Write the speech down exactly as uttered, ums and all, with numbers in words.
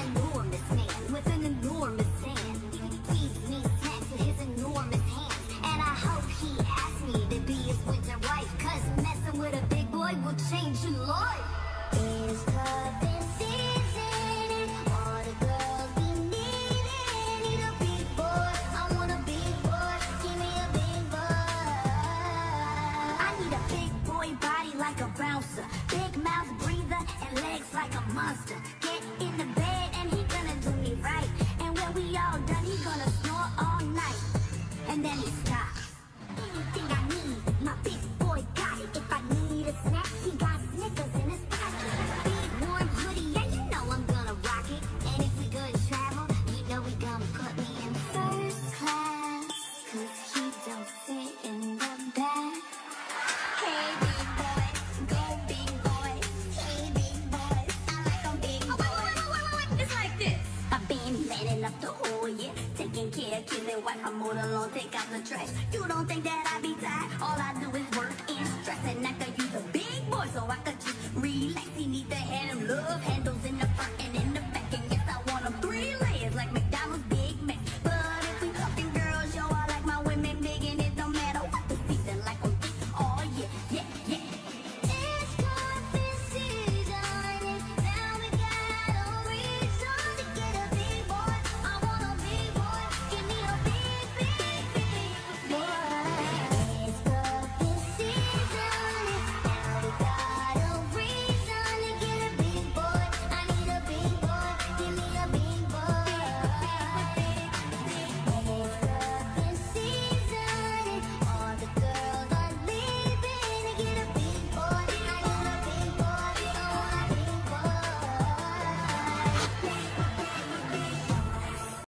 enormous man with an enormous hand. He feeds me snacks with his enormous hands. And I hope he asks me to be his winter wife, cause messing with a big boy will change your life. It's cuffing season, all the girls be needing. Need a big boy, I want a big boy, give me a big boy. I need a big boy body like a bouncer, big mouth breather and legs like a monster. Get in the bed and he gonna do me right, and when we all done he gonna snore all night, and then he stops. Anything I need, my big boy got it. If I need a snack, he got Snickers in his pocket. Big warm hoodie, yeah, you know I'm gonna rock it. And if we go to travel, you know we gonna put me in first class, cause he don't sit in the back. Hey big boy, go big boy. Hey big boy, I like 'em big boy. Oh, wait, wait, wait, wait, wait, it's like this. I've been manning up the whole year, taking care of kids and wife. I mow the lawn, take out the trash. You don't think that I be tired? All I do is work and stress, and I could use a big boy so I could just relax. He need to have him love handles in the